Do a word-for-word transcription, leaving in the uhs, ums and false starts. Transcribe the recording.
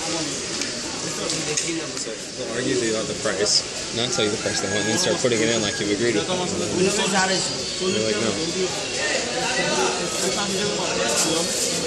They'll argue with you about the price, not tell you the price they want, and then start putting it in like you've agreed with them. And then you're like, no.